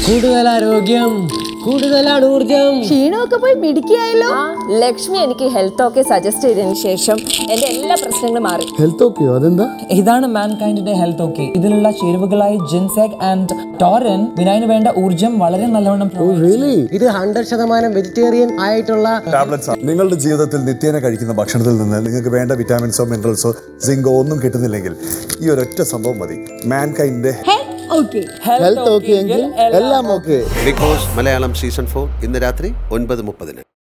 കൂടുതൽ ആരോഗ്യം, കൂടുതലാണ് ഊർജം. ക്ഷീണമൊക്കെ പോയി മിടുക്കിയായല്ലോ. ലക്ഷ്മി എനിക്ക് ഹെൽത്ത് ഓക്കെ സജസ്റ്റ് ചെയ്തതിന് ശേഷം എന്റെ എല്ലാ പ്രശ്നങ്ങളും മാറി. ഹെൽത്ത് ഓക്കെയോ? അതെന്താ? ഇതാണ് മാൻകൈൻഡിന്റെ ഹെൽത്ത് ഓക്കെ. ഇതിലുള്ള ചേരുവകളായി ജിൻസെക് ആൻഡ് ടോറിൻ വിനായിന് വേണ്ട ഊർജം വളരെ നല്ലവണ്ണം. ഇത് 100% വെജിറ്റേറിയൻ ആയിട്ടുള്ള ടാബ്ലറ്റ്സ്. നിങ്ങളുടെ ജീവിതത്തിൽ നിത്യേന കഴിക്കുന്ന ഭക്ഷണത്തിൽ നിന്ന് നിങ്ങൾക്ക് വേണ്ട വിറ്റാമിൻസോ മിനറൽസോ സിങ്കോ ഒന്നും കിട്ടുന്നില്ലെങ്കിൽ ഈ ഒരൊറ്റ സംഭവം മതി. മാൻകൈൻഡിന്റെ ഹെൽത്ത് ഓക്കെ എങ്കിൽ എല്ലാം okay. Bigg Boss Malayalam season 4 ഇന്ന് രാത്രി 9:30.